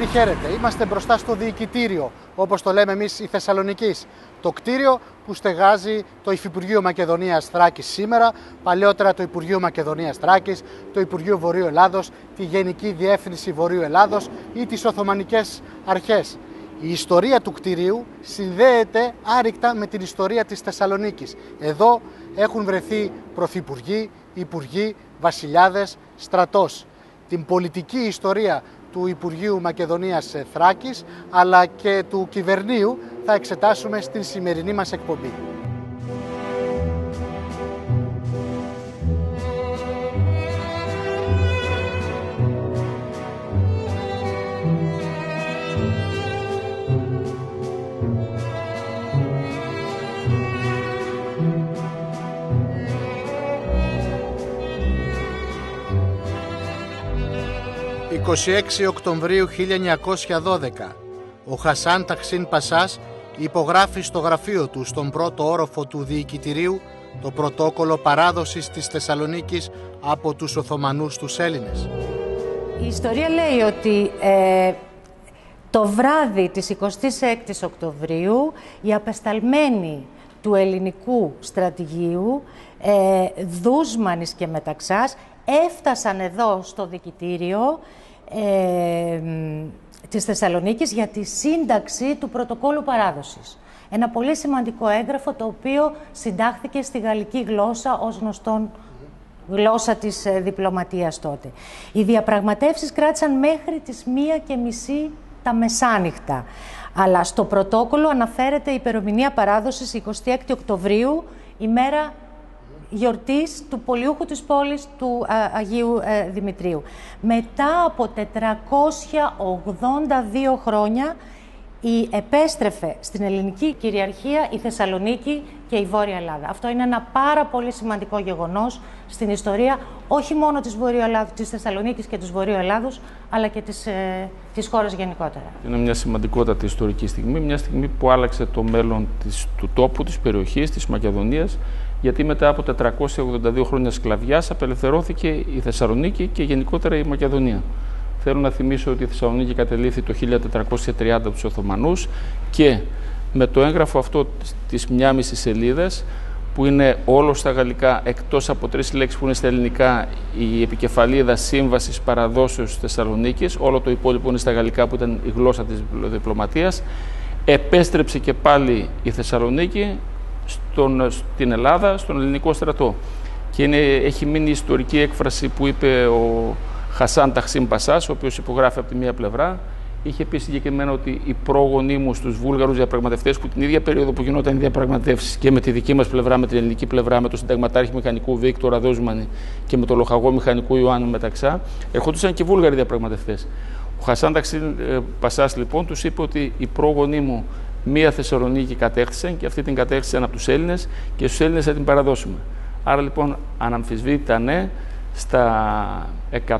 χαίρετε. Είμαστε μπροστά στο διοικητήριο, όπως το λέμε εμείς οι Θεσσαλονικείς. Το κτίριο που στεγάζει το Υφυπουργείο Μακεδονίας Θράκης σήμερα, παλαιότερα το Υπουργείο Μακεδονίας Θράκης, το Υπουργείο Βορείου Ελλάδος, τη Γενική Διεύθυνση Βορείου Ελλάδος ή τις Οθωμανικές Αρχές. Η ιστορία του κτηρίου συνδέεται άρρηκτα με την ιστορία της Θεσσαλονίκης. Εδώ έχουν βρεθεί πρωθυπουργοί, υπουργοί, βασιλιάδες, στρατός. Την πολιτική ιστορία του Υπουργείου Μακεδονίας Θράκης αλλά και του κυβερνείου θα εξετάσουμε στην σημερινή μας εκπομπή. «26 Οκτωβρίου 1912, ο Χασάν Ταξίν Πασάς υπογράφει στο γραφείο του στον πρώτο όροφο του διοικητηρίου το πρωτόκολλο παράδοσης της Θεσσαλονίκης από τους Οθωμανούς τους Έλληνες». Η ιστορία λέει ότι το βράδυ της 26ης Οκτωβρίου οι απεσταλμένοι του ελληνικού στρατηγίου, Δούσμανης και Μεταξάς, έφτασαν εδώ στο διοικητήριο της Θεσσαλονίκης για τη σύνταξη του πρωτοκόλλου παράδοσης. Ένα πολύ σημαντικό έγγραφο το οποίο συντάχθηκε στη γαλλική γλώσσα ως γνωστόν γλώσσα της διπλωματίας τότε. Οι διαπραγματεύσεις κράτησαν μέχρι τις 1:30 τα μεσάνυχτα. Αλλά στο πρωτόκολλο αναφέρεται η ημερομηνία παράδοσης 26 Οκτωβρίου, ημέρα γιορτής του πολιούχου της πόλης του Αγίου Δημητρίου. Μετά από 482 χρόνια επέστρεφε στην ελληνική κυριαρχία η Θεσσαλονίκη και η Βόρεια Ελλάδα. Αυτό είναι ένα πάρα πολύ σημαντικό γεγονός στην ιστορία όχι μόνο της Βορείου Ελλάδος, της Θεσσαλονίκης και της Βορείου Ελλάδος, αλλά και της χώρας γενικότερα. Είναι μια σημαντικότατη ιστορική στιγμή, μια στιγμή που άλλαξε το μέλλον του τόπου, της περιοχής, της Μακεδονίας, γιατί μετά από 482 χρόνια σκλαβιάς απελευθερώθηκε η Θεσσαλονίκη και γενικότερα η Μακεδονία. Θέλω να θυμίσω ότι η Θεσσαλονίκη κατελήφθη το 1430 από τους Οθωμανούς και με το έγγραφο αυτό της 1,5 σελίδας, που είναι όλο στα γαλλικά εκτός από 3 λέξεις που είναι στα ελληνικά, η επικεφαλίδα Σύμβασης Παραδόσεως της Θεσσαλονίκης, όλο το υπόλοιπο είναι στα γαλλικά που ήταν η γλώσσα της διπλωματίας, επέστρεψε και πάλι η Θεσσαλονίκη στην Ελλάδα, στον ελληνικό στρατό. Και έχει μείνει η ιστορική έκφραση που είπε ο Χασάν Ταξίν Πασάς, ο οποίος υπογράφει από τη μία πλευρά. Είχε πει συγκεκριμένα ότι οι πρόγονοί μου στους Βούλγαρους διαπραγματευτές, που την ίδια περίοδο που γινόταν οι διαπραγματεύσεις και με τη δική μας πλευρά, με την ελληνική πλευρά, με τον συνταγματάρχη μηχανικού Βίκτορα Δούσμανη και με τον λοχαγό μηχανικού Ιωάννου Μεταξά, ερχόντουσαν και Βούλγαροι διαπραγματευτές. Ο Χασάν Ταξίν Πασάς λοιπόν τους είπε ότι οι πρόγονοί μου μία Θεσσαλονίκη κατέκτησαν και αυτή την κατέκτησαν από τους Έλληνες και στους Έλληνες θα την παραδώσουμε. Άρα λοιπόν αναμφισβήτητα ναι, στα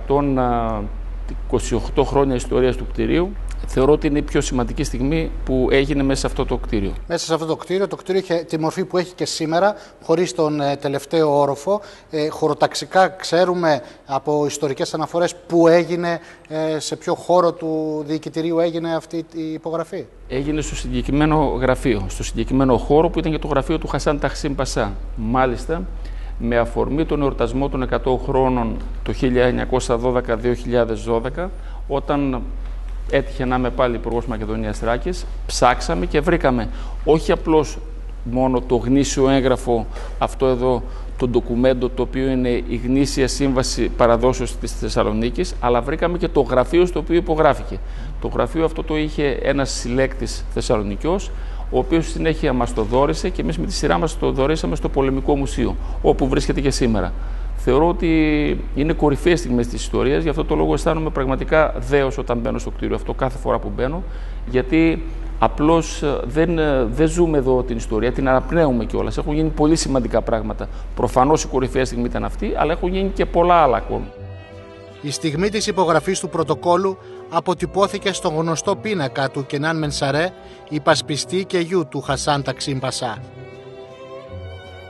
128 χρόνια ιστορίας του κτηρίου, θεωρώ ότι είναι η πιο σημαντική στιγμή που έγινε μέσα σε αυτό το κτίριο. Μέσα σε αυτό το κτίριο είχε τη μορφή που έχει και σήμερα, χωρίς τον τελευταίο όροφο. Χωροταξικά ξέρουμε από ιστορικές αναφορές που έγινε, σε ποιο χώρο του διοικητηρίου έγινε αυτή η υπογραφή. Έγινε στο συγκεκριμένο γραφείο, στο συγκεκριμένο χώρο που ήταν και το γραφείο του Χασάν Ταξίν Πασά. Μάλιστα, με αφορμή τον εορτασμό των 100 χρόνων το 1912-2012, όταν έτυχε να είμαι πάλι υπουργός Μακεδονίας Θράκης, ψάξαμε και βρήκαμε όχι απλώς μόνο το γνήσιο έγγραφο, αυτό εδώ το ντοκουμέντο, το οποίο είναι η γνήσια σύμβαση παραδόσεως της Θεσσαλονίκης, αλλά βρήκαμε και το γραφείο στο οποίο υπογράφηκε. Το γραφείο αυτό το είχε ένας συλλέκτης Θεσσαλονικιός, ο οποίος συνέχεια μας το δώρισε και εμείς με τη σειρά μας το δωρήσαμε στο Πολεμικό Μουσείο, όπου βρίσκεται και σήμερα. Θεωρώ ότι είναι κορυφαίες στιγμές της ιστορίας, γι' αυτό το λόγο αισθάνομαι πραγματικά δέος όταν μπαίνω στο κτίριο αυτό, κάθε φορά που μπαίνω, γιατί απλώς δεν ζούμε εδώ την ιστορία, την αναπνέουμε κιόλας. Έχουν γίνει πολύ σημαντικά πράγματα. Προφανώς η κορυφαία στιγμή ήταν αυτή, αλλά έχουν γίνει και πολλά άλλα ακόμη. Η στιγμή της υπογραφής του πρωτοκόλλου αποτυπώθηκε στον γνωστό πίνακα του Κενάν Μενσαρέ, υπασπιστή και γιου του Χασάν Ταξίν Πασά.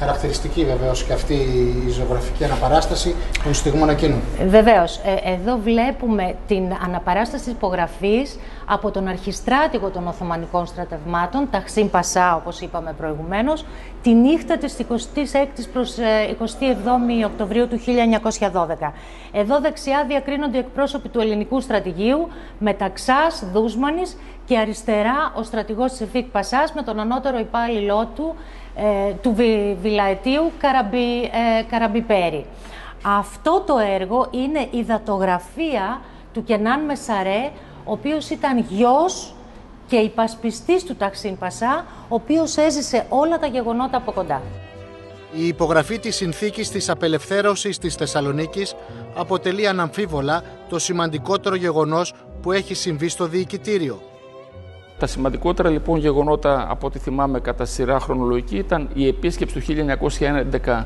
Χαρακτηριστική βεβαίως και αυτή η ζωγραφική αναπαράσταση των στιγμών εκείνων. Βεβαίως. Εδώ βλέπουμε την αναπαράσταση υπογραφής από τον αρχιστράτηγο των Οθωμανικών στρατευμάτων, Ταχσίν Πασά, όπως είπαμε προηγουμένως, τη νύχτα της 26ης προς 27η Οκτωβρίου του 1912. Εδώ δεξιά διακρίνονται οι εκπρόσωποι του ελληνικού στρατηγίου, Μεταξάς, Δούσμανης, και αριστερά ο στρατηγός της Εφίκ Πασάς με τον ανώτερο υπάλληλό του, του Βιλαετίου, Καραμπιπέρη. Αυτό το έργο είναι η δατογραφία του Κενάν Μεσαρέ, ο οποίος ήταν γιος και υπασπιστής του Ταχσίν Πασά, ο οποίος έζησε όλα τα γεγονότα από κοντά. Η υπογραφή της συνθήκης της απελευθέρωσης της Θεσσαλονίκης αποτελεί αναμφίβολα το σημαντικότερο γεγονός που έχει συμβεί στο Διοικητήριο. Τα σημαντικότερα λοιπόν γεγονότα από ό,τι θυμάμαι κατά σειρά χρονολογική ήταν η επίσκεψη του 1911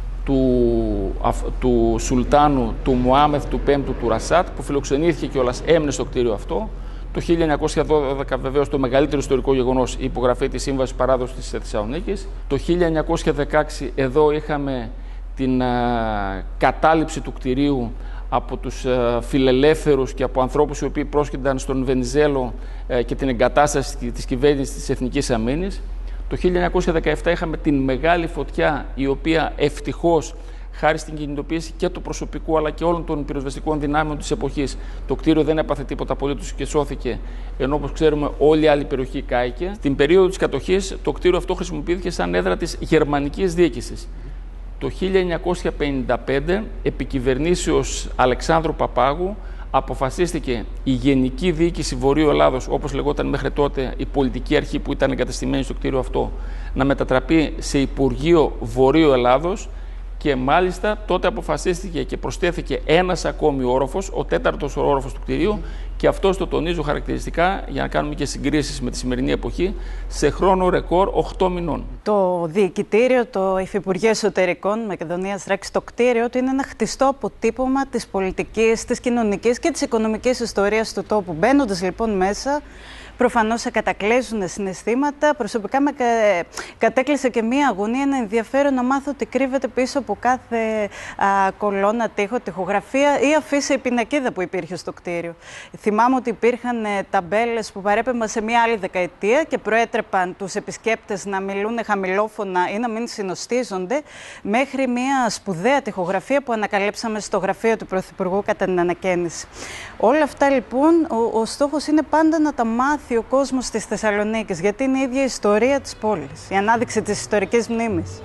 του Σουλτάνου του Μουάμεθ του 5ου του Ρασάτ, που φιλοξενήθηκε κιόλας, έμεινε στο κτίριο αυτό. Το 1912 βεβαίως το μεγαλύτερο ιστορικό γεγονός, η υπογραφή της Σύμβασης Παράδοσης της Θεσσαλονίκης. Το 1916 εδώ είχαμε την κατάληψη του κτηρίου από τους φιλελεύθερους και από ανθρώπους οι οποίοι πρόσκυνταν στον Βενιζέλο και την εγκατάσταση της κυβέρνησης της Εθνικής Αμήνης. Το 1917 είχαμε την μεγάλη φωτιά, η οποία ευτυχώς, χάρη στην κινητοποίηση και του προσωπικού αλλά και όλων των πυροσβεστικών δυνάμεων της εποχής, το κτίριο δεν έπαθε τίποτα απολύτως και σώθηκε, ενώ όπως ξέρουμε όλη η άλλη περιοχή κάηκε. Στην περίοδο της κατοχής το κτίριο αυτό χρησιμοποιήθηκε σαν έδρα της γερμανικής διοίκησης. Το 1955, επί κυβερνήσεως Αλεξάνδρου Παπάγου, αποφασίστηκε η Γενική Διοίκηση Βορείου Ελλάδος, όπως λεγόταν μέχρι τότε η πολιτική αρχή που ήταν εγκατεστημένη στο κτίριο αυτό, να μετατραπεί σε Υπουργείο Βορείου Ελλάδος, και μάλιστα τότε αποφασίστηκε και προσθέθηκε ένας ακόμη όροφος, ο 4ος όροφος του κτηρίου, και αυτό το τονίζω χαρακτηριστικά για να κάνουμε και συγκρίσεις με τη σημερινή εποχή, σε χρόνο ρεκόρ 8 μηνών. Το Διοικητήριο, το Υφυπουργείο Εσωτερικών Μακεδονίας Θράκης, το κτίριο του είναι ένα χτιστό αποτύπωμα της πολιτικής, της κοινωνικής και της οικονομικής ιστορίας του τόπου. Μπαίνοντας λοιπόν μέσα, προφανώς σε κατακλείζουν συναισθήματα. Προσωπικά με κατέκλυσε και μία αγωνία, ένα ενδιαφέρον να μάθω τι κρύβεται πίσω από κάθε κολόνα, τοίχο, τοιχογραφία ή αφίσα η πινακίδα που υπήρχε στο κτίριο. Θυμάμαι ότι υπήρχαν ταμπέλες που παρέπεμπαν σε μία άλλη δεκαετία και προέτρεπαν τους επισκέπτες να μιλούν χαμηλόφωνα ή να μην συνοστίζονται, μέχρι μία σπουδαία τοιχογραφία που ανακαλύψαμε στο γραφείο του Πρωθυπουργού κατά την ανακαίνιση. Όλα αυτά λοιπόν, ο στόχος είναι πάντα να τα μάθει ο κόσμος της Θεσσαλονίκης, γιατί είναι η ίδια η ιστορία της πόλης, η ανάδειξη της ιστορικής μνήμης.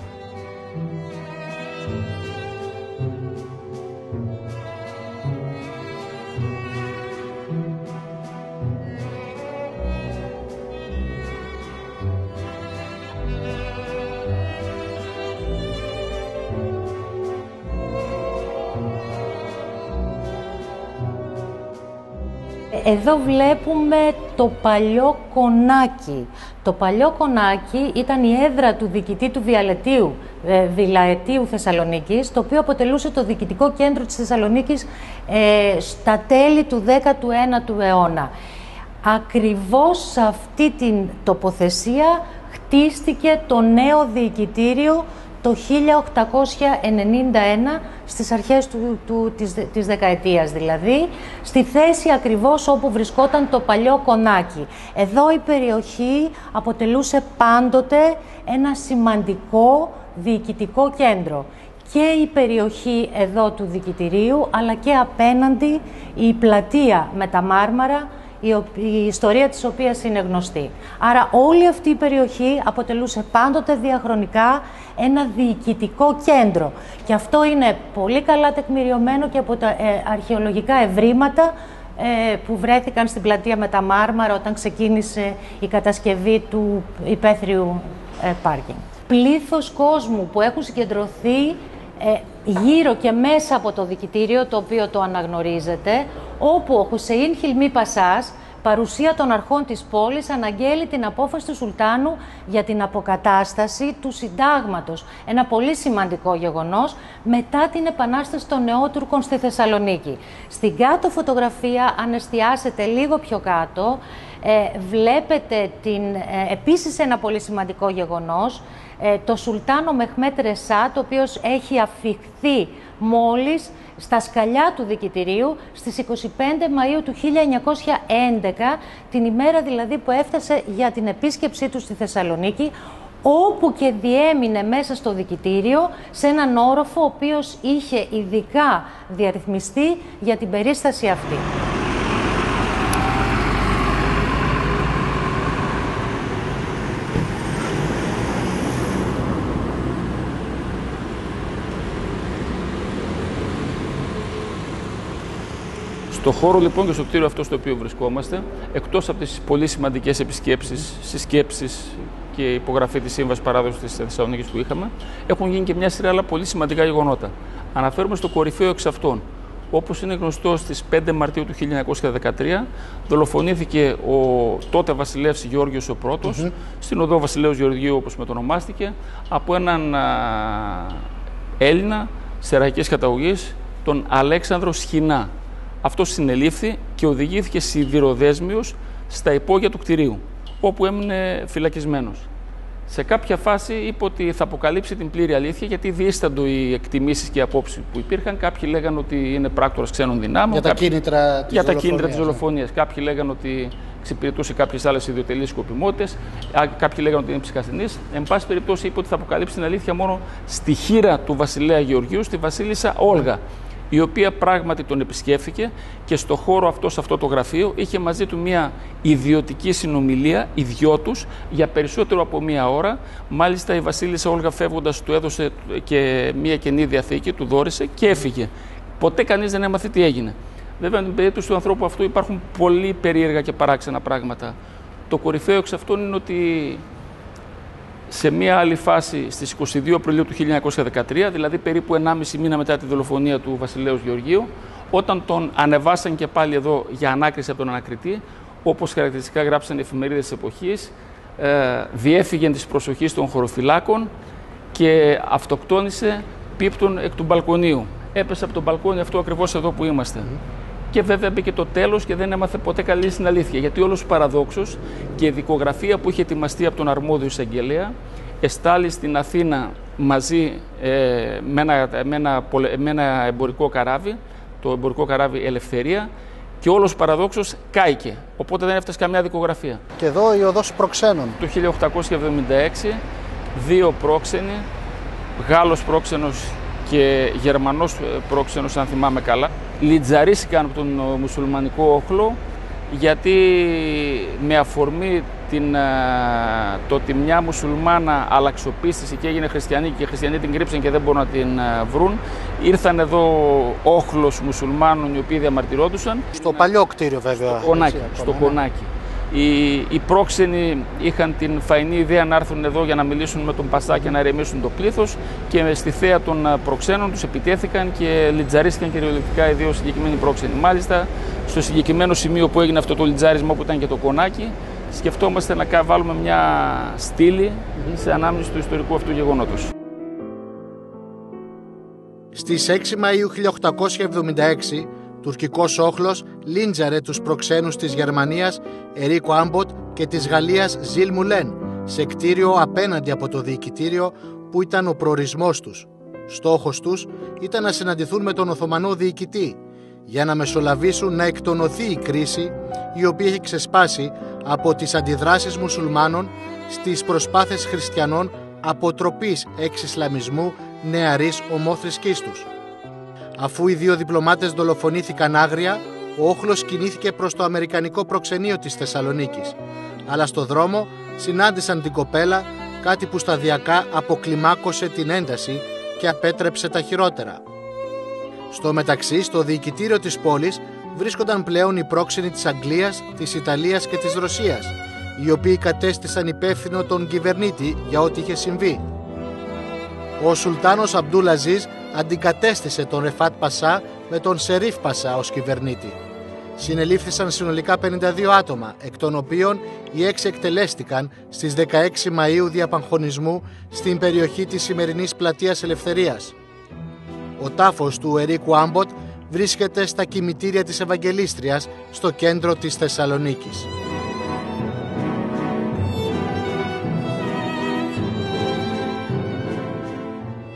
Εδώ βλέπουμε το παλιό κονάκι. Το παλιό κονάκι ήταν η έδρα του διοικητή του Βιλαετίου Θεσσαλονίκης, το οποίο αποτελούσε το διοικητικό κέντρο της Θεσσαλονίκης στα τέλη του 19ου αιώνα. Ακριβώς σε αυτή την τοποθεσία χτίστηκε το νέο διοικητήριο το 1891, στις αρχές της δεκαετίας δηλαδή, στη θέση ακριβώς όπου βρισκόταν το παλιό κονάκι. Εδώ η περιοχή αποτελούσε πάντοτε ένα σημαντικό διοικητικό κέντρο. Και η περιοχή εδώ του διοικητηρίου, αλλά και απέναντι η πλατεία με τα μάρμαρα, η ιστορία της οποίας είναι γνωστή. Άρα όλη αυτή η περιοχή αποτελούσε πάντοτε διαχρονικά ένα διοικητικό κέντρο. Και αυτό είναι πολύ καλά τεκμηριωμένο και από τα αρχαιολογικά ευρήματα που βρέθηκαν στην πλατεία με τα μάρμαρα όταν ξεκίνησε η κατασκευή του υπαίθριου πάρκινγκ. Πλήθος κόσμου που έχουν συγκεντρωθεί γύρω και μέσα από το διοικητήριο, το οποίο το αναγνωρίζετε, όπου ο Χουσεΐν Χιλμί Πασάς, παρουσία των αρχών της πόλης, αναγγέλει την απόφαση του Σουλτάνου για την αποκατάσταση του συντάγματος. Ένα πολύ σημαντικό γεγονός μετά την επανάσταση των Νεότουρκων στη Θεσσαλονίκη. Στην κάτω φωτογραφία, αν εστιάσετε λίγο πιο κάτω, Βλέπετε επίσης ένα πολύ σημαντικό γεγονός, το Σουλτάνο Μεχμέτ Ρεσά, το οποίος έχει αφιχθεί μόλις στα σκαλιά του Δικητηρίου στις 25 Μαΐου του 1911, την ημέρα δηλαδή που έφτασε για την επίσκεψή του στη Θεσσαλονίκη, όπου και διέμεινε μέσα στο Δικητήριο σε έναν όροφο ο οποίος είχε ειδικά διαρρυθμιστεί για την περίσταση αυτή. Στο χώρο λοιπόν και στο κτίριο αυτό στο οποίο βρισκόμαστε, εκτός από τις πολύ σημαντικές επισκέψεις, συσκέψεις και υπογραφή της Σύμβασης Παράδοσης της Θεσσαλονίκης που είχαμε, έχουν γίνει και μια σειρά άλλα πολύ σημαντικά γεγονότα. Αναφέρουμε στο κορυφαίο εξ αυτών. Όπως είναι γνωστό, στις 5 Μαρτίου του 1913 δολοφονήθηκε ο τότε βασιλεύς Γεώργιος ο Πρώτος, στην οδό Βασιλέως Γεωργίου όπως μετονομάστηκε, από έναν Έλληνα σεραϊκής καταγωγής, τον Αλέξανδρο Σχοινά. Αυτός συνελήφθη και οδηγήθηκε σιδηροδέσμιος στα υπόγεια του κτηρίου, όπου έμεινε φυλακισμένος. Σε κάποια φάση είπε ότι θα αποκαλύψει την πλήρη αλήθεια, γιατί διήσταντο οι εκτιμήσεις και οι απόψεις που υπήρχαν. Κάποιοι λέγανε ότι είναι πράκτορας ξένων δυνάμεων. Για τα κίνητρα της δολοφονίας. Κάποιοι λέγανε ότι εξυπηρετούσε κάποιες άλλες ιδιωτελείς σκοπιμότητες. Κάποιοι λέγανε ότι είναι ψυχασθενής. Εν πάση περιπτώσει, είπε ότι θα αποκαλύψει την αλήθεια μόνο στη χείρα του βασιλέα Γεωργίου, στη βασίλισσα Όλγα, η οποία πράγματι τον επισκέφθηκε και στο χώρο αυτό, σε αυτό το γραφείο, είχε μαζί του μια ιδιωτική συνομιλία, οι δυο τους, για περισσότερο από μία ώρα. Μάλιστα η βασίλισσα Όλγα φεύγοντας του έδωσε και μια καινή διαθήκη, του δώρισε και έφυγε. Ποτέ κανείς δεν έμαθε τι έγινε. Βέβαια, στην περίπτωση του ανθρώπου αυτού υπάρχουν πολύ περίεργα και παράξενα πράγματα. Το κορυφαίο εξ αυτών είναι ότι σε μία άλλη φάση, στις 22 Απριλίου του 1913, δηλαδή περίπου 1,5 μήνα μετά τη δολοφονία του βασιλέως Γεωργίου, όταν τον ανεβάσαν και πάλι εδώ για ανάκριση από τον ανακριτή, όπως χαρακτηριστικά γράψαν οι εφημερίδες της εποχής, διέφυγε της προσοχής των χωροφυλάκων και αυτοκτόνησε πίπτων εκ του μπαλκονίου. Έπεσε από τον μπαλκόνι αυτό ακριβώς εδώ που είμαστε. Και βέβαια μπήκε το τέλος και δεν έμαθε ποτέ καλή στην αλήθεια. Γιατί όλος παραδόξως και η δικογραφία που είχε ετοιμαστεί από τον αρμόδιο εισαγγελέα εστάλει στην Αθήνα μαζί με ένα εμπορικό καράβι, το εμπορικό καράβι Ελευθερία, και όλος παραδόξως κάηκε. Οπότε δεν έφτασε καμιά δικογραφία. Και εδώ η οδός προξένων. Το 1876, δύο πρόξενοι, Γάλλος πρόξενος και Γερμανός πρόξενος, αν θυμάμαι καλά, λιτζαρίστηκαν από τον μουσουλμανικό όχλο, γιατί με αφορμή το ότι μια μουσουλμάνα αλλαξοπίστησε και έγινε χριστιανή και οι χριστιανοί την κρύψαν και δεν μπορούν να την βρουν, ήρθαν εδώ όχλος μουσουλμάνων οι οποίοι διαμαρτυρόντουσαν. Στο παλιό κτίριο βέβαια. Στο Κονάκι. Οι πρόξενοι είχαν την φαϊνή ιδέα να έρθουν εδώ για να μιλήσουν με τον Πασά και να ηρεμήσουν το πλήθος, και στη θέα των προξένων τους επιτέθηκαν και λιτζαρίστηκαν κυριολεκτικά οι δύο συγκεκριμένοι πρόξενοι. Μάλιστα, στο συγκεκριμένο σημείο που έγινε αυτό το λιτζάρισμα, που ήταν και το Κονάκι, σκεφτόμαστε να βάλουμε μια στήλη σε ανάμνηση του ιστορικού αυτού γεγονότος. Στις 6 Μαΐου 1876, τουρκικός όχλος λίντζαρε τους προξένους της Γερμανίας Ερίκο Άμποτ και της Γαλλίας Ζιλ Μουλέν σε κτίριο απέναντι από το διοικητήριο που ήταν ο προορισμός τους. Στόχος τους ήταν να συναντηθούν με τον Οθωμανό διοικητή για να μεσολαβήσουν να εκτονωθεί η κρίση, η οποία έχει ξεσπάσει από τις αντιδράσεις μουσουλμάνων στις προσπάθειες χριστιανών αποτροπής εξ-Ισλαμισμού νεαρής ομόθρησκής τους. Αφού οι δύο διπλωμάτες δολοφονήθηκαν άγρια, ο όχλος κινήθηκε προς το αμερικανικό προξενείο της Θεσσαλονίκης. Αλλά στο δρόμο συνάντησαν την κοπέλα, κάτι που σταδιακά αποκλιμάκωσε την ένταση και απέτρεψε τα χειρότερα. Στο μεταξύ, στο διοικητήριο της πόλης βρίσκονταν πλέον οι πρόξενοι της Αγγλίας, της Ιταλίας και της Ρωσίας, οι οποίοι κατέστησαν υπεύθυνο τον κυβερνήτη για ό,τι είχε συμβεί. Ο Σουλτάνος Αμπτούλ Αζίζ αντικατέστησε τον Ρεφάτ Πασά με τον Σερίφ Πασά ως κυβερνήτη. Συνελήφθησαν συνολικά 52 άτομα, εκ των οποίων οι 6 εκτελέστηκαν στις 16 Μαΐου δια απαγχωνισμού στην περιοχή της σημερινής Πλατείας Ελευθερίας. Ο τάφος του Ερίκου Άμποτ βρίσκεται στα κημητήρια της Ευαγγελίστριας στο κέντρο της Θεσσαλονίκης.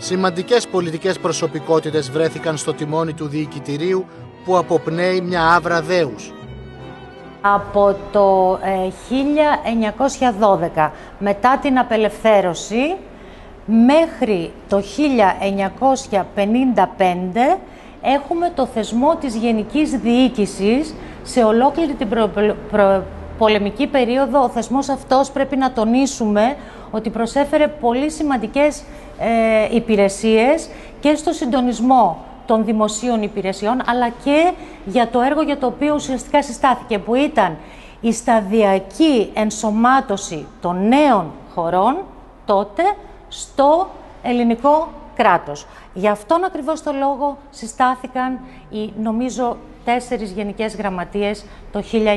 σημαντικές πολιτικές προσωπικότητες βρέθηκαν στο τιμόνι του διοικητηρίου που αποπνέει μια άβρα δέους. Από το 1912, μετά την απελευθέρωση, μέχρι το 1955 έχουμε το θεσμό της Γενικής Διοίκησης. Σε ολόκληρη την πολεμική περίοδο ο θεσμός αυτός, πρέπει να τονίσουμε ότι προσέφερε πολύ σημαντικές υπηρεσίες και στο συντονισμό των δημοσίων υπηρεσιών, αλλά και για το έργο για το οποίο ουσιαστικά συστάθηκε, που ήταν η σταδιακή ενσωμάτωση των νέων χωρών τότε στο ελληνικό κράτος. Γι' αυτόν ακριβώς το λόγο συστάθηκαν οι, νομίζω, 4 γενικές γραμματείες το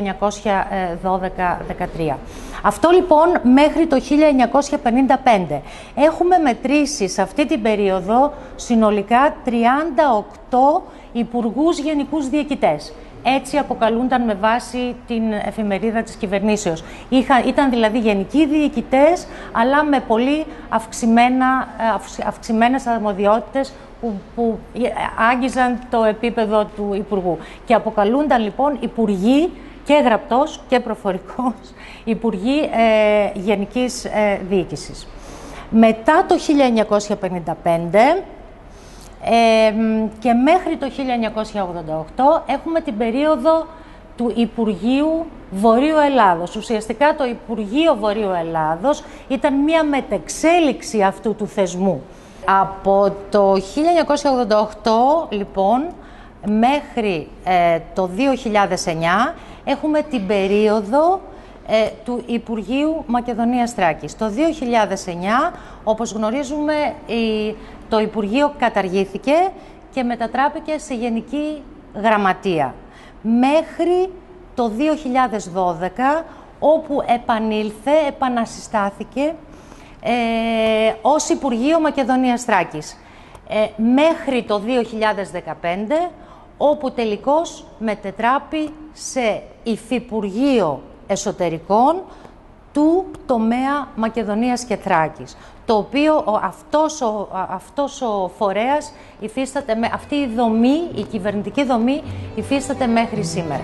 1912-13. Αυτό λοιπόν μέχρι το 1955. Έχουμε μετρήσει σε αυτή την περίοδο συνολικά 38 υπουργούς γενικούς διοικητές. Έτσι αποκαλούνταν με βάση την εφημερίδα της κυβερνήσεως. Ήταν δηλαδή γενικοί διοικητές, αλλά με πολύ αυξημένες αρμοδιότητες που άγγιζαν το επίπεδο του υπουργού. Και αποκαλούνταν λοιπόν υπουργοί, και γραπτός και προφορικός, υπουργοί γενικής διοίκησης. Μετά το 1955 και μέχρι το 1988 έχουμε την περίοδο του Υπουργείου Βορείου Ελλάδος. Ουσιαστικά το Υπουργείο Βορείου Ελλάδος ήταν μία μετεξέλιξη αυτού του θεσμού. Από το 1988 λοιπόν μέχρι το 2009 έχουμε την περίοδο του Υπουργείου Μακεδονίας Θράκης. Το 2009, όπως γνωρίζουμε, το Υπουργείο καταργήθηκε και μετατράπηκε σε Γενική Γραμματεία. Μέχρι το 2012, όπου επανασυστάθηκε ως Υπουργείο Μακεδονίας Θράκης. Μέχρι το 2015, όπου τελικώς μετετράπη σε Υφυπουργείο Εσωτερικών του τομέα Μακεδονίας και Θράκης, το οποίο αυτός ο φορέας υφίσταται, αυτή η δομή, η κυβερνητική δομή υφίσταται μέχρι σήμερα.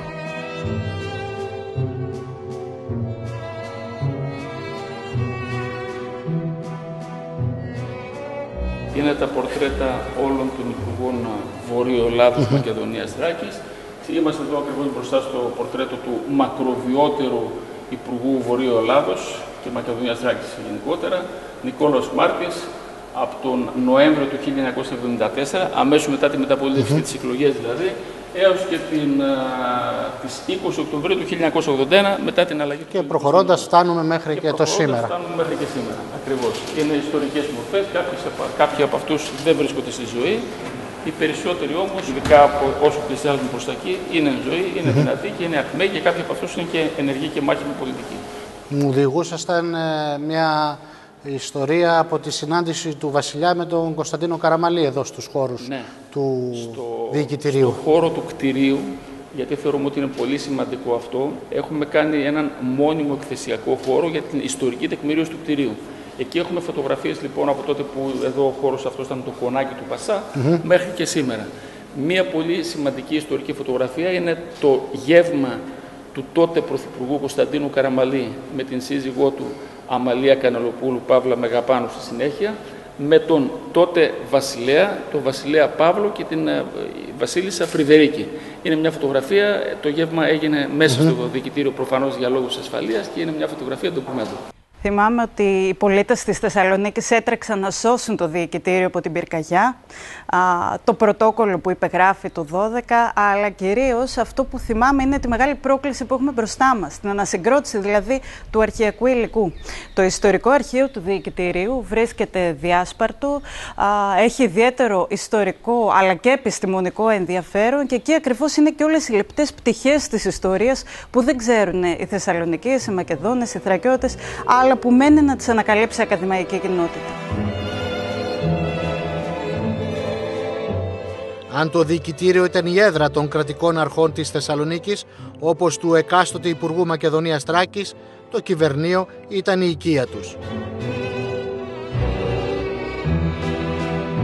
Είναι τα πορτρέτα όλων των Υπουργών Βορείου Ελλάδος, Μακεδονίας, Θράκης. Είμαστε εδώ ακριβώς μπροστά στο πορτρέτο του μακροβιότερου Υπουργού Βορείου Ελλάδος και Μακεδονίας Θράκης γενικότερα, Νικόλαος Μάρτης, από τον Νοέμβριο του 1974, αμέσως μετά τη μεταπολίτευση και τις εκλογές δηλαδή, έως και τις 20 Οκτωβρίου του 1981, μετά την αλλαγή του. Και προχωρώντας φτάνουμε μέχρι και το σήμερα. Φτάνουμε μέχρι και σήμερα, ακριβώς. Είναι ιστορικές μορφές, κάποιοι από αυτούς δεν βρίσκονται στη ζωή. Οι περισσότεροι όμως, ειδικά όσο πλησιάζουν προς τα εκεί, είναι εν ζωή, είναι δυνατοί και είναι ακμαίοι και κάποιοι από αυτούς είναι και ενεργοί και μάχημοι πολιτικοί. Μου διηγούσασταν μια ιστορία από τη συνάντηση του Βασιλιά με τον Κωνσταντίνο Καραμαλή εδώ στους χώρους του διοικητηρίου. Στο χώρο του κτηρίου, γιατί θεωρούμε ότι είναι πολύ σημαντικό αυτό, έχουμε κάνει έναν μόνιμο εκθεσιακό χώρο για την ιστορική τεκμηρίωση του κτηρίου. Εκεί έχουμε φωτογραφίες λοιπόν από τότε που εδώ ο χώρος αυτός ήταν το χωνάκι του Πασά μέχρι και σήμερα. Μία πολύ σημαντική ιστορική φωτογραφία είναι το γεύμα του τότε Πρωθυπουργού Κωνσταντίνου Καραμαλή με την σύζυγό του Αμαλία Κανελοπούλου Παύλα Μεγαπάνου στη συνέχεια, με τον τότε βασιλέα, τον βασιλέα Παύλο και την βασίλισσα Φρυδερίκη. Είναι μια φωτογραφία, το γεύμα έγινε μέσα στο διοικητήριο προφανώς για λόγους ασφαλείας και είναι μια φωτογραφία ντοκουμέντου. Θυμάμαι ότι οι πολίτες της Θεσσαλονίκης έτρεξαν να σώσουν το διοικητήριο από την πυρκαγιά, το πρωτόκολλο που υπεγράφει το 12, αλλά κυρίως αυτό που θυμάμαι είναι τη μεγάλη πρόκληση που έχουμε μπροστά μας, την ανασυγκρότηση δηλαδή του αρχαιακού υλικού. Το ιστορικό αρχείο του διοικητηρίου βρίσκεται διάσπαρτο, έχει ιδιαίτερο ιστορικό αλλά και επιστημονικό ενδιαφέρον και εκεί ακριβώς είναι και όλες οι λεπτές πτυχές της ιστορίας που δεν ξέρουν οι Θεσσαλονικείς, οι Μακεδόνες, οι Θρακιώτες, αλλά που μένει να τις ανακαλύψει η ακαδημαϊκή κοινότητα. Αν το διοικητήριο ήταν η έδρα των κρατικών αρχών της Θεσσαλονίκης, όπως του εκάστοτε Υπουργού Μακεδονίας Θράκης, το κυβερνείο ήταν η οικία τους.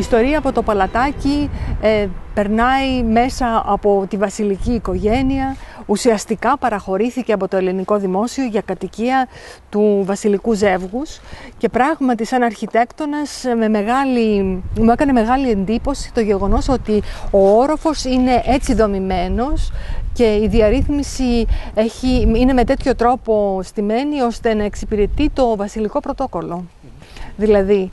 ιστορία από το Παλατάκι περνάει μέσα από τη βασιλική οικογένεια. Ουσιαστικά παραχωρήθηκε από το ελληνικό δημόσιο για κατοικία του βασιλικού ζεύγους και πράγματι σαν αρχιτέκτονας μου έκανε μεγάλη εντύπωση το γεγονός ότι ο όροφος είναι έτσι δομημένος και η διαρρύθμιση είναι με τέτοιο τρόπο στημένη ώστε να εξυπηρετεί το βασιλικό πρωτόκολλο. Δηλαδή,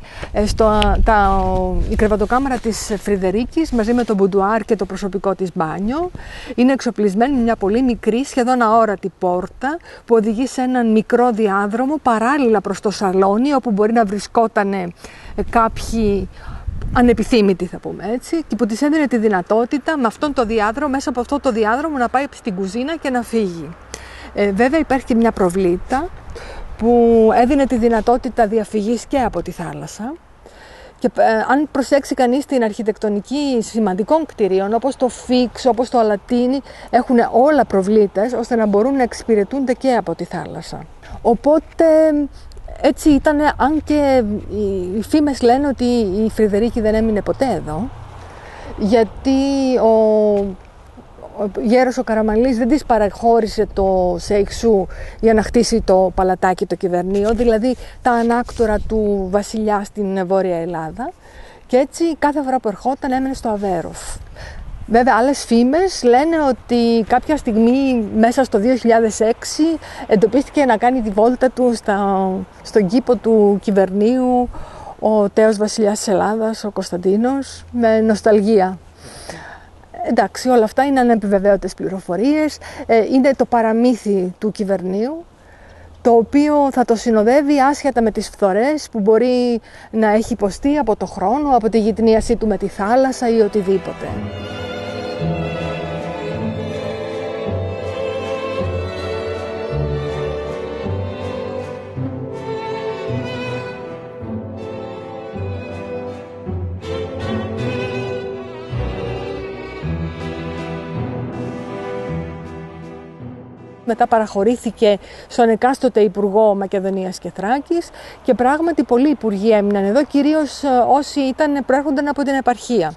η κρεβατοκάμαρα της Φρυδερίκης μαζί με το μπουντουάρ και το προσωπικό της μπάνιο είναι εξοπλισμένη με μια πολύ μικρή, σχεδόν αόρατη πόρτα που οδηγεί σε έναν μικρό διάδρομο παράλληλα προς το σαλόνι, όπου μπορεί να βρισκόταν κάποιοι ανεπιθύμητοι, θα πούμε έτσι, και που της έδινε τη δυνατότητα μέσα από αυτό το διάδρομο να πάει στην κουζίνα και να φύγει. Βέβαια υπάρχει και μια προβλήτα που έδινε τη δυνατότητα διαφυγής και από τη θάλασσα. Και αν προσέξει κανείς την αρχιτεκτονική σημαντικών κτηρίων, όπως το Φίξ, όπως το Αλατίνι, έχουν όλα προβλήτες ώστε να μπορούν να εξυπηρετούνται και από τη θάλασσα. Οπότε έτσι ήταν, αν και οι φήμες λένε ότι η Φρυδερίκη δεν έμεινε ποτέ εδώ, γιατί ο γέρος ο Καραμανλής δεν της παραχώρησε το Σέιξου για να χτίσει το παλατάκι, το κυβερνείο, δηλαδή τα ανάκτορα του βασιλιά στην Βόρεια Ελλάδα, και έτσι κάθε φορά που ερχόταν έμενε στο Αβέροφ. Βέβαια, άλλες φήμες λένε ότι κάποια στιγμή μέσα στο 2006 εντοπίστηκε να κάνει τη βόλτα του στον κήπο του κυβερνείου ο τέος βασιλιάς της Ελλάδας, ο Κωνσταντίνος, με νοσταλγία. Εντάξει, όλα αυτά είναι ανεπιβεβαίωτες πληροφορίες, είναι το παραμύθι του κυβερνείου, το οποίο θα το συνοδεύει άσχετα με τις φθορές που μπορεί να έχει υποστεί από το χρόνο, από τη γειτνίασή του με τη θάλασσα ή οτιδήποτε. Μετά παραχωρήθηκε στον εκάστοτε Υπουργό Μακεδονίας και Θράκης και πράγματι πολλοί υπουργοί έμειναν εδώ, κυρίως όσοι προέρχονταν από την επαρχία.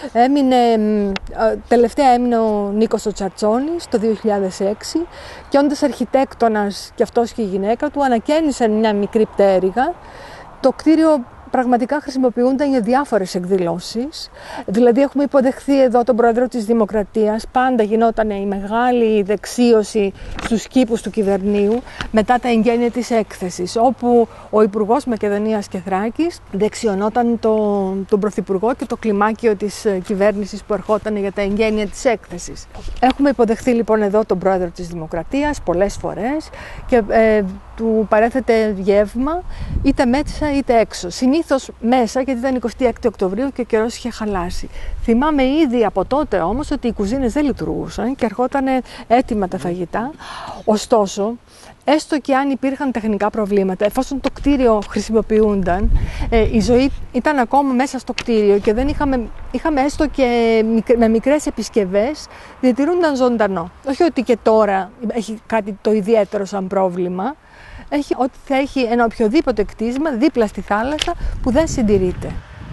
Τελευταία έμεινε ο Νίκος ο Τσαρτσόνης το 2006 και όντας αρχιτέκτονας και αυτός και η γυναίκα του ανακαίνισαν μια μικρή πτέρυγα. Το κτίριο πραγματικά χρησιμοποιούνταν για διάφορες εκδηλώσεις. Δηλαδή έχουμε υποδεχθεί εδώ τον πρόεδρο της Δημοκρατίας, πάντα γινόταν η μεγάλη δεξίωση στους κήπους του κυβερνείου μετά τα εγγένεια της έκθεσης, όπου ο Υπουργός Μακεδονίας και Θράκης δεξιωνόταν τον Πρωθυπουργό και το κλιμάκιο της κυβέρνησης που ερχόταν για τα εγγένεια της έκθεσης. Έχουμε υποδεχθεί λοιπόν εδώ τον πρόεδρο της Δημοκρατίας πολλές φορές και του παρέθετε γεύμα είτε μέσα είτε έξω. Συνήθως μέσα, γιατί ήταν 26 Οκτωβρίου και ο καιρός είχε χαλάσει. Θυμάμαι ήδη από τότε όμως ότι οι κουζίνες δεν λειτουργούσαν και ερχόταν έτοιμα τα φαγητά. Ωστόσο, έστω και αν υπήρχαν τεχνικά προβλήματα, εφόσον το κτίριο χρησιμοποιούνταν, η ζωή ήταν ακόμα μέσα στο κτίριο και δεν είχαμε έστω και με μικρές επισκευές, διατηρούνταν ζωντανό. Όχι ότι και τώρα έχει κάτι το ιδιαίτερο σαν πρόβλημα, ότι θα έχει ένα οποιοδήποτε κτίσμα δίπλα στη θάλασσα που δεν συντηρείται.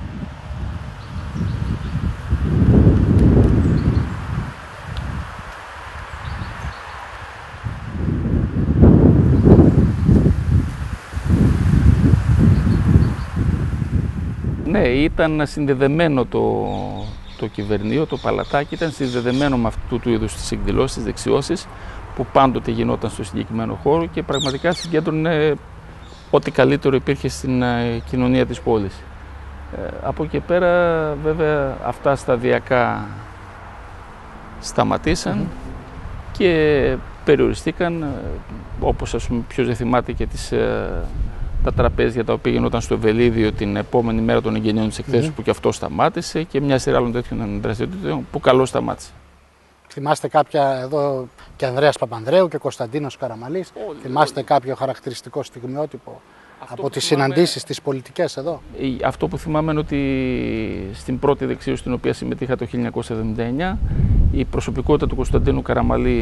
Ναι, ήταν συνδεδεμένο το κυβερνείο, το παλατάκι ήταν συνδεδεμένο με αυτού του είδους τις εκδηλώσεις, τις δεξιώσεις που πάντοτε γινόταν στο συγκεκριμένο χώρο και πραγματικά συγκέντρωνε ό,τι καλύτερο υπήρχε στην κοινωνία της πόλης. Από εκεί πέρα βέβαια αυτά σταδιακά σταματήσαν και περιοριστήκαν, όπως ας πούμε ποιος δεν θυμάται και τα τραπέζια τα οποία γινόταν στο Βελίδιο την επόμενη μέρα των εγγενείων της εκθέσεως που και αυτό σταμάτησε και μια σειρά άλλων τέτοιων δραστηριοτήτων που καλώς σταμάτησε. Θυμάστε κάποια εδώ και Ανδρέας Παπανδρέου και Κωνσταντίνος Καραμανλής. Θυμάστε κάποιο χαρακτηριστικό στιγμιότυπο από τις συναντήσεις, τις πολιτικές εδώ? Αυτό που θυμάμαι είναι ότι στην πρώτη δεξίωση στην οποία συμμετείχα το 1979 η προσωπικότητα του Κωνσταντίνου Καραμανλή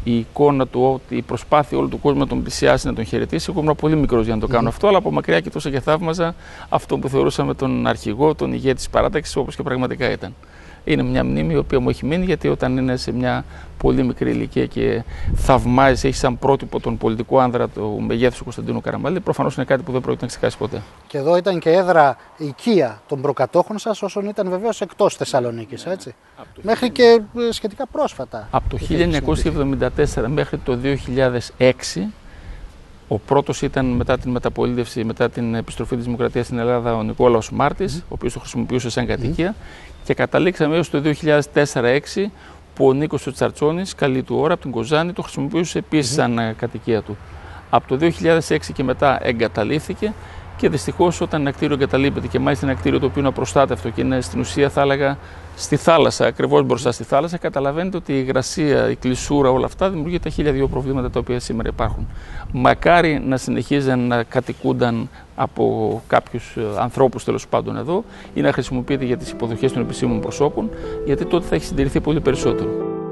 η εικόνα του, ότι η προσπάθεια όλου του κόσμου να τον πλησιάσει, να τον χαιρετήσει. Εγώ ήμουν πολύ μικρός για να το κάνω αυτό, αλλά από μακριά κοιτούσα και θαύμαζα αυτό που θεωρούσαμε τον αρχηγό, τον ηγέτη της παράταξης, όπως και πραγματικά ήταν. Είναι μια μνήμη η οποία μου έχει μείνει, γιατί όταν είναι σε μια πολύ μικρή ηλικία και θαυμάζει, έχει σαν πρότυπο τον πολιτικό άνδρα του μεγέθους του Κωνσταντίνου Καραμαλή, προφανώς είναι κάτι που δεν πρόκειται να ξεχάσει ποτέ. Και εδώ ήταν και έδρα οικία των προκατόχων σας, όσων ήταν βεβαίως εκτός Θεσσαλονίκης, έτσι. Μέχρι και σχετικά πρόσφατα. Από το 1974 μέχρι το 2006, ο πρώτος ήταν μετά την μεταπολίτευση, μετά την επιστροφή της Δημοκρατίας στην Ελλάδα, ο Νικόλαος Μάρτης, ο οποίος το χρησιμοποιούσε σαν κατοικία. Και καταλήξαμε έως το 2004-2006 που ο Νίκος του Τσαρτσόνης, καλή του ώρα, από την Κοζάνη, το χρησιμοποιούσε επίσης σαν κατοικία του. Από το 2006 και μετά εγκαταλείφθηκε και δυστυχώς όταν ένα κτίριο εγκαταλείπεται, και μάλιστα ένα κτίριο το οποίο είναι απροστάτευτο και είναι στην ουσία, θα έλεγα, στη θάλασσα, ακριβώς μπροστά στη θάλασσα, καταλαβαίνετε ότι η υγρασία, η κλεισούρα, όλα αυτά δημιουργεί τα 1002 προβλήματα τα οποία σήμερα υπάρχουν. Μακάρι να συνεχίζαν να κατοικούνταν από κάποιους ανθρώπους, τέλος πάντων, εδώ, ή να χρησιμοποιείται για τις υποδοχές των επισήμων προσώπων, γιατί τότε θα έχει συντηρηθεί πολύ περισσότερο.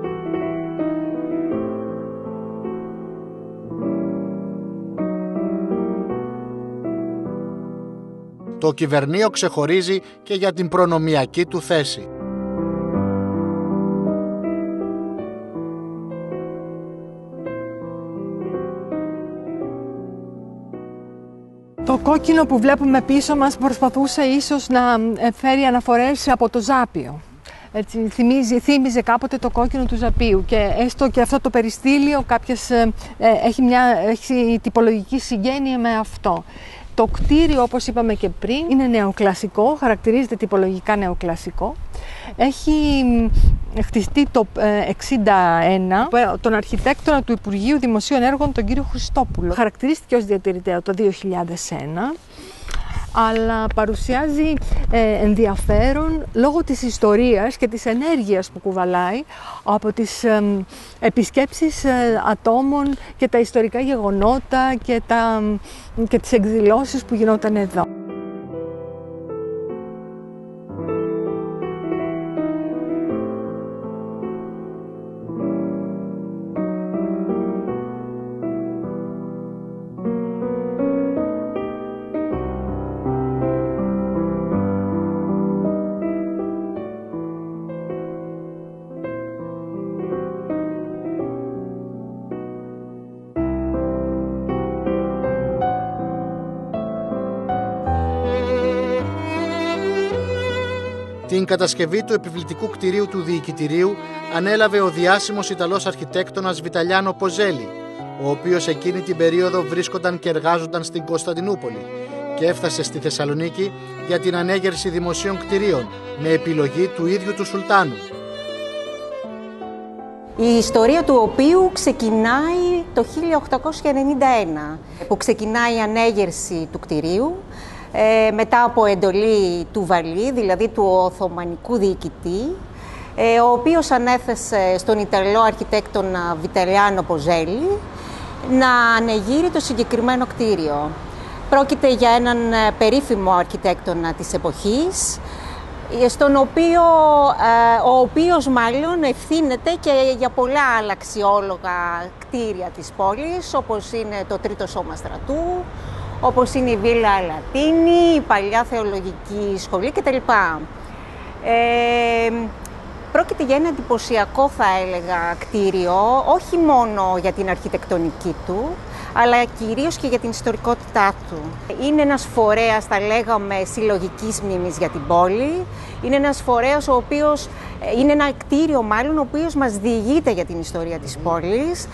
Το κυβερνείο ξεχωρίζει και για την προνομιακή του θέση. Το κόκκινο που βλέπουμε πίσω μας προσπαθούσε ίσως να φέρει αναφορές από το Ζάπιο. Έτσι, θύμιζε κάποτε το κόκκινο του Ζαπίου, και έστω και αυτό το περιστήλιο έχει τυπολογική συγγένεια με αυτό. Το κτίριο, όπως είπαμε και πριν, είναι νεοκλασικό, χαρακτηρίζεται τυπολογικά νεοκλασικό. Έχει χτιστεί το 1961, τον αρχιτέκτονα του Υπουργείου Δημοσίων Έργων, τον κύριο Χριστόπουλο. Χαρακτηρίστηκε ως διατηρητέο το 2001, αλλά παρουσιάζει ενδιαφέρον λόγω της ιστορίας και της ενέργειας που κουβαλάει από τις επισκέψεις ατόμων και τα ιστορικά γεγονότα και τις εκδηλώσεις που γινόταν εδώ. Την κατασκευή του επιβλητικού κτηρίου του Διοικητηρίου ανέλαβε ο διάσημος Ιταλός αρχιτέκτονας Βιταλιάνο Ποζέλη, ο οποίος εκείνη την περίοδο βρίσκονταν και εργάζονταν στην Κωνσταντινούπολη και έφτασε στη Θεσσαλονίκη για την ανέγερση δημοσίων κτηρίων με επιλογή του ίδιου του Σουλτάνου. Η ιστορία του οποίου ξεκινάει το 1891, που ξεκινάει η ανέγερση του κτηρίου μετά από εντολή του Βαλή, δηλαδή του Οθωμανικού διοικητή, ο οποίος ανέθεσε στον Ιταλό αρχιτέκτονα Βιταλιάνο Ποζέλη να ανεγείρει το συγκεκριμένο κτίριο. Πρόκειται για έναν περίφημο αρχιτέκτονα της εποχής, ο οποίος μάλλον ευθύνεται και για πολλά άλλα αξιόλογα κτίρια της πόλης, όπως είναι το Τρίτο Σώμα Στρατού, όπως είναι η Βίλα Λατίνη, η παλιά θεολογική σχολή κτλ. Πρόκειται για ένα εντυπωσιακό, θα έλεγα, κτίριο, όχι μόνο για την αρχιτεκτονική του, αλλά κυρίως και για την ιστορικότητά του. Είναι ένας φορέας, θα λέγαμε, συλλογικής μνήμης για την πόλη. Είναι ένας φορέας ο οποίος, είναι ένα κτίριο μάλλον, ο οποίος μας διηγείται για την ιστορία της πόλης.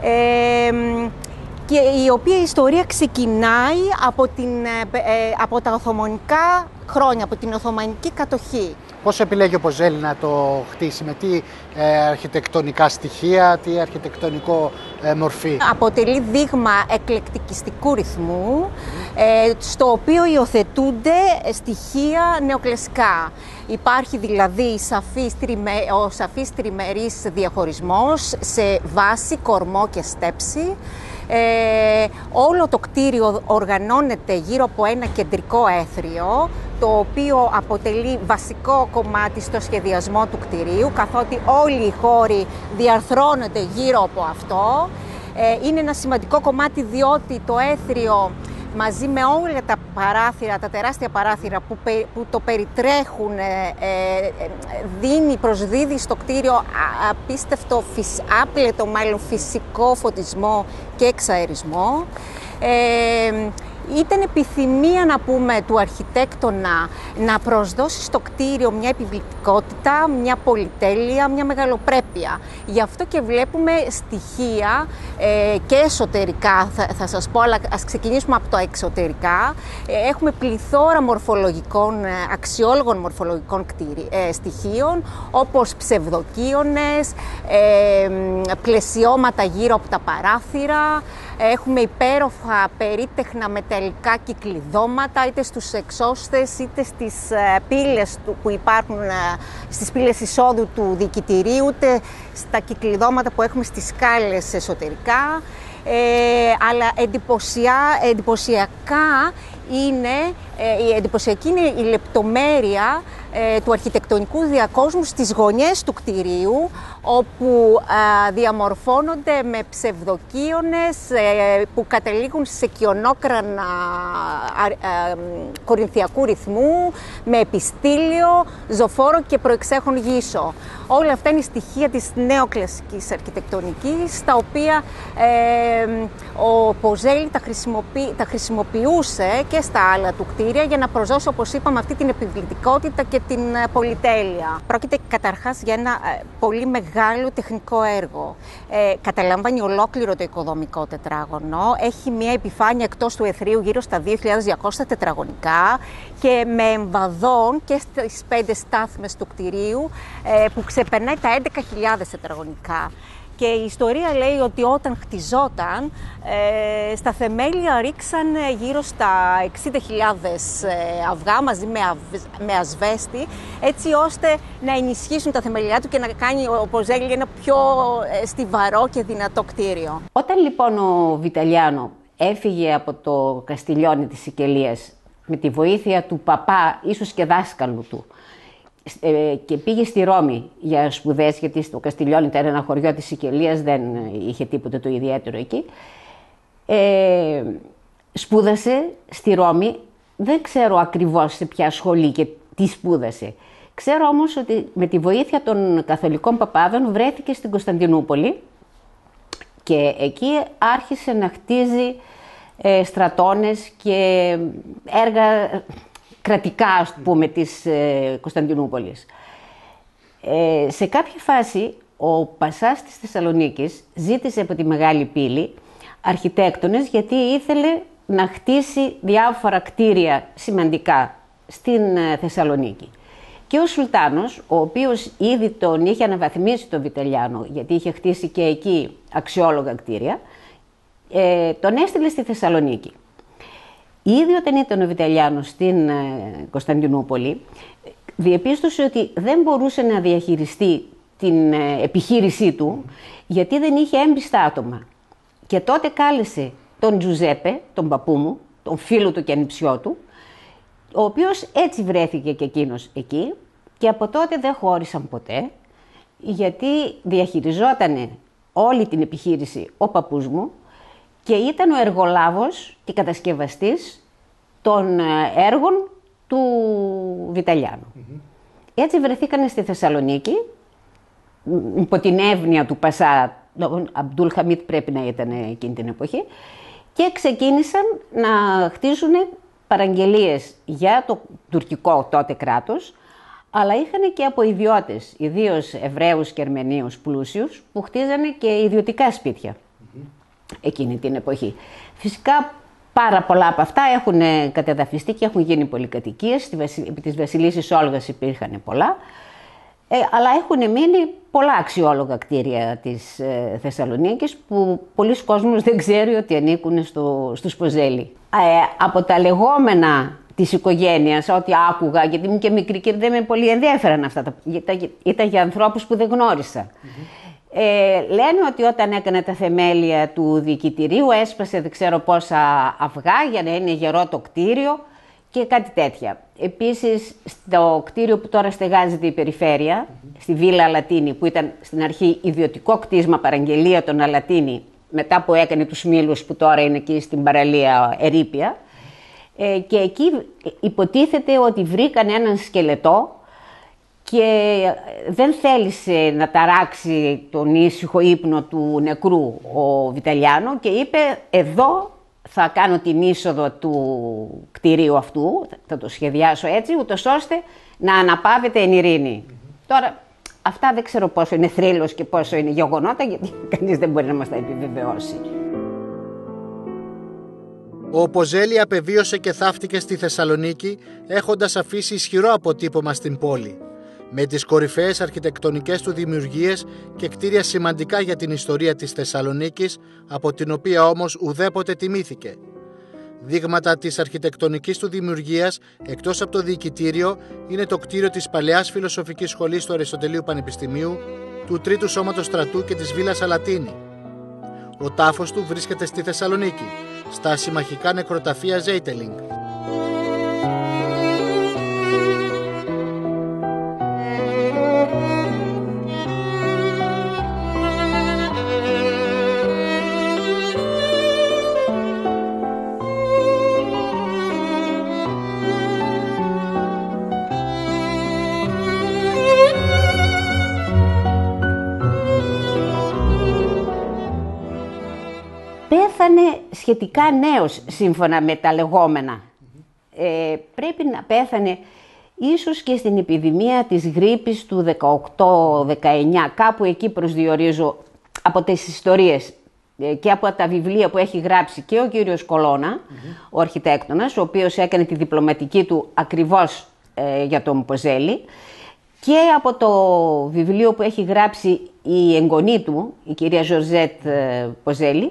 Και η οποία ιστορία ξεκινάει από τα Οθωμανικά χρόνια, από την Οθωμανική κατοχή. Πώς επιλέγει ο Ποζέλη να το χτίσει, με τι αρχιτεκτονικά στοιχεία, τι αρχιτεκτονικό μορφή? Αποτελεί δείγμα εκλεκτικιστικού ρυθμού, στο οποίο υιοθετούνται στοιχεία νεοκλασικά. Υπάρχει δηλαδή ο σαφής τριμερής διαχωρισμός σε βάση, κορμό και στέψη. Όλο το κτίριο οργανώνεται γύρω από ένα κεντρικό έθριο, το οποίο αποτελεί βασικό κομμάτι στο σχεδιασμό του κτιρίου, καθότι όλοι οι χώροι διαρθρώνονται γύρω από αυτό. Είναι ένα σημαντικό κομμάτι διότι το έθριο μαζί με όλα τα παράθυρα, τα τεράστια παράθυρα που το περιτρέχουν, προσδίδει στο κτίριο απίστευτο, άπλετο μάλλον φυσικό φωτισμό και εξαερισμό. Ήταν επιθυμία, να πούμε, του αρχιτέκτονα να προσδώσει στο κτίριο μια επιβλητικότητα, μια πολυτέλεια, μια μεγαλοπρέπεια. Γι' αυτό και βλέπουμε στοιχεία και εσωτερικά, θα σας πω, αλλά ας ξεκινήσουμε από το εξωτερικά. Έχουμε πληθώρα μορφολογικών, αξιόλογων μορφολογικών στοιχείων, όπως ψευδοκίονες, πλαισιώματα γύρω από τα παράθυρα. Έχουμε υπέροχα περίτεχνα μεταλλικά κυκλειδώματα, είτε στους εξώστες είτε στις πύλες που υπάρχουν στις πύλες εισόδου του δικητηρίου, είτε στα κυκλειδώματα που έχουμε στις σκάλες εσωτερικά. Αλλά εντυπωσιακή είναι η λεπτομέρεια του αρχιτεκτονικού διακόσμου στις γωνιές του κτηρίου, όπου διαμορφώνονται με ψευδοκίονες που καταλήγουν σε κιονόκρανα κορινθιακού ρυθμού, με επιστήλιο, ζωφόρο και προεξέχον γύσο. Όλα αυτά είναι στοιχεία της νεοκλασικής αρχιτεκτονικής, τα οποία ο Ποζέλη τα χρησιμοποιούσε και στα άλλα του κτίρια για να προσδώσει, όπως είπαμε, αυτή την επιβλητικότητα και την πολυτέλεια. Πρόκειται καταρχάς για ένα πολύ μεγάλο τεχνικό έργο. Καταλαμβάνει ολόκληρο το οικοδομικό τετράγωνο. Έχει μια επιφάνεια εκτός του εθρίου γύρω στα 2.200 τετραγωνικά και με εμβαδόν και στις 5 στάθμες του κτηρίου που ξεπερνάει τα 11.000 τετραγωνικά. Και η ιστορία λέει ότι όταν χτιζόταν, στα θεμέλια ρίξαν γύρω στα 60.000 αυγά μαζί με ασβέστη, έτσι ώστε να ενισχύσουν τα θεμελιά του και να κάνει ο Ποζέλη ένα πιο στιβαρό και δυνατό κτίριο. Όταν λοιπόν ο Βιταλιάνο έφυγε από το Καστιλιόνι της Σικελίας με τη βοήθεια του παπά, ίσως και δάσκαλου του, και πήγε στη Ρώμη για σπουδές, γιατί στο Καστιλιόνι ήταν ένα χωριό της Σικελίας, δεν είχε τίποτε το ιδιαίτερο εκεί. Σπούδασε στη Ρώμη, δεν ξέρω ακριβώς σε ποια σχολή και τι σπούδασε. Ξέρω όμως ότι με τη βοήθεια των καθολικών παπάδων βρέθηκε στην Κωνσταντινούπολη και εκεί άρχισε να χτίζει στρατώνες και έργα κρατικά, ας πούμε, της Κωνσταντινούπολης. Σε κάποια φάση, ο Πασάς της Θεσσαλονίκης ζήτησε από τη Μεγάλη Πύλη αρχιτέκτονες, γιατί ήθελε να χτίσει διάφορα κτίρια σημαντικά στην Θεσσαλονίκη. Και ο Σουλτάνος, ο οποίος ήδη τον είχε αναβαθμίσει τον Βιταλιάνο, γιατί είχε χτίσει και εκεί αξιόλογα κτίρια, τον έστειλε στη Θεσσαλονίκη. Ήδη όταν ήταν ο Βιταλιάνος στην Κωνσταντινούπολη, διεπίστωσε ότι δεν μπορούσε να διαχειριστεί την επιχείρησή του, γιατί δεν είχε έμπιστα άτομα. Και τότε κάλεσε τον Τζουζέπε, τον παππού μου, τον φίλο του και ανιψιό του, ο οποίος έτσι βρέθηκε και εκείνος εκεί, και από τότε δεν χώρισαν ποτέ, γιατί διαχειριζόταν όλη την επιχείρηση ο παππούς μου και ήταν ο εργολάβος και κατασκευαστής των έργων του Βιταλιάνου. Έτσι βρεθήκανε στη Θεσσαλονίκη, υπό την εύνοια του Πασά, ο Αμπτούλ Χαμίτ πρέπει να ήταν εκείνη την εποχή, και ξεκίνησαν να χτίζουν παραγγελίες για το τουρκικό τότε κράτος, αλλά είχαν και από ιδιώτες, ιδίως Εβραίους και Αρμενίους πλούσιους, που χτίζανε και ιδιωτικά σπίτια εκείνη την εποχή. Φυσικά πάρα πολλά από αυτά έχουν κατεδαφιστεί και έχουν γίνει πολυκατοικίες. Επί της Βασιλίσσης Όλγας υπήρχαν πολλά, αλλά έχουν μείνει πολλά αξιόλογα κτίρια της Θεσσαλονίκης που πολλοί κόσμος δεν ξέρει ότι ανήκουν στους Ποζέλη. Από τα λεγόμενα της οικογένειας, ό,τι άκουγα, γιατί ήμουν και μικρή και δεν με πολύ ενδιαφέραν αυτά, ήταν για ανθρώπους που δεν γνώρισα. Λένε ότι όταν έκανε τα θεμέλια του διοικητηρίου έσπασε δεν ξέρω πόσα αυγά για να είναι γερό το κτίριο και κάτι τέτοια. Επίσης, στο κτίριο που τώρα στεγάζεται η περιφέρεια, στη Βίλα Αλατίνη, που ήταν στην αρχή ιδιωτικό κτίσμα παραγγελία των Αλατίνη, μετά που έκανε τους Μήλους που τώρα είναι εκεί στην παραλία Ερείπια, και εκεί υποτίθεται ότι βρήκαν έναν σκελετό και δεν θέλησε να ταράξει τον ήσυχο ύπνο του νεκρού ο Βιταλιάνο και είπε εδώ θα κάνω την είσοδο του κτηρίου αυτού, θα το σχεδιάσω έτσι, ούτως ώστε να αναπαύεται εν ειρήνη. Τώρα, αυτά δεν ξέρω πόσο είναι θρύλος και πόσο είναι γεγονότα, γιατί κανείς δεν μπορεί να μας τα επιβεβαιώσει. Ο Ποζέλη απεβίωσε και θαύτηκε στη Θεσσαλονίκη, έχοντας αφήσει ισχυρό αποτύπωμα στην πόλη, με τις κορυφαίες αρχιτεκτονικές του δημιουργίες και κτίρια σημαντικά για την ιστορία της Θεσσαλονίκης, από την οποία όμως ουδέποτε τιμήθηκε. Δείγματα της αρχιτεκτονικής του δημιουργίας, εκτός από το διοικητήριο, είναι το κτίριο της Παλαιάς Φιλοσοφικής Σχολής του Αριστοτελείου Πανεπιστημίου, του Τρίτου Σώματος Στρατού και της Βίλας Αλατίνη. Ο τάφος του βρίσκεται στη Θεσσαλονίκη, στα συμμαχικά νεκροταφεία Ζέιτελινγκ. Πέθανε σχετικά νέος, σύμφωνα με τα λεγόμενα. Πρέπει να πέθανε ίσως και στην επιδημία της γρίπης του 18-19, κάπου εκεί προσδιορίζω από τις ιστορίες και από τα βιβλία που έχει γράψει και ο κύριος Κολώνα, ο αρχιτέκτονας, ο οποίος έκανε τη διπλωματική του ακριβώς για τον Ποζέλη, και από το βιβλίο που έχει γράψει η εγγονή του, η κυρία Ζορζέτ Ποζέλη.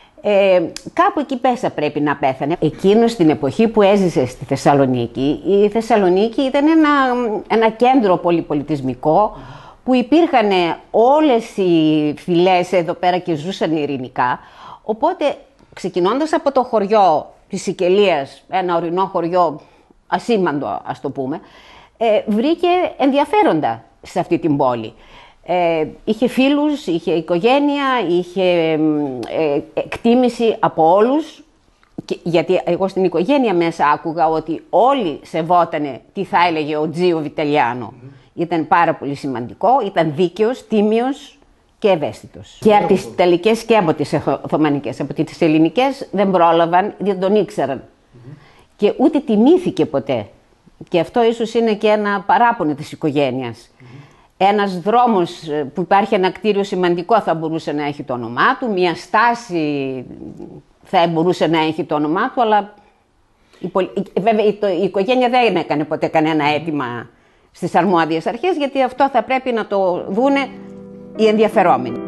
Κάπου εκεί πέσα πρέπει να πέθανε. Εκείνος στην εποχή που έζησε στη Θεσσαλονίκη, η Θεσσαλονίκη ήταν ένα κέντρο πολυπολιτισμικό που υπήρχαν όλες οι φυλές εδώ πέρα και ζούσαν ειρηνικά. Οπότε ξεκινώντας από το χωριό της Σικελίας, ένα ορεινό χωριό ασήμαντο ας το πούμε, βρήκε ενδιαφέροντα σε αυτή την πόλη. Είχε φίλους, είχε οικογένεια, είχε εκτίμηση από όλους, γιατί εγώ στην οικογένεια μέσα άκουγα ότι όλοι σεβότανε τι θα έλεγε ο Τζίο Βιταλιάνο. Ήταν πάρα πολύ σημαντικό, ήταν δίκαιος, τίμιος και ευαίσθητος. Και από τις Ιταλικές και από τις Οθωμανικές, από τις Ελληνικές δεν πρόλαβαν, δεν τον ήξεραν. Και ούτε τιμήθηκε ποτέ. Και αυτό ίσως είναι και ένα παράπονο της οικογένειας. Ένας δρόμος που υπάρχει ένα κτίριο σημαντικό θα μπορούσε να έχει το όνομά του, μια στάση θα μπορούσε να έχει το όνομά του, αλλά βέβαια η οικογένεια δεν έκανε ποτέ κανένα αίτημα στις αρμόδιες αρχές, γιατί αυτό θα πρέπει να το δούνε οι ενδιαφερόμενοι.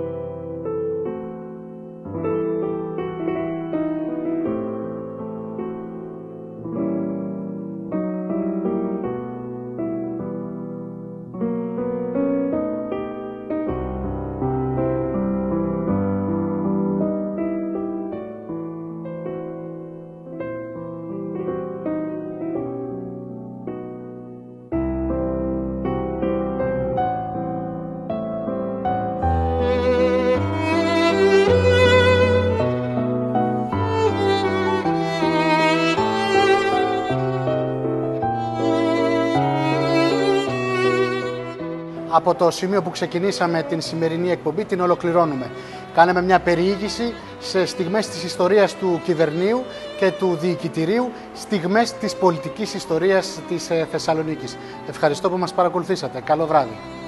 Από το σημείο που ξεκινήσαμε την σημερινή εκπομπή την ολοκληρώνουμε. Κάναμε μια περιήγηση σε στιγμές της ιστορίας του κυβερνείου και του διοικητηρίου, στιγμές της πολιτικής ιστορίας της Θεσσαλονίκης. Ευχαριστώ που μας παρακολουθήσατε. Καλό βράδυ.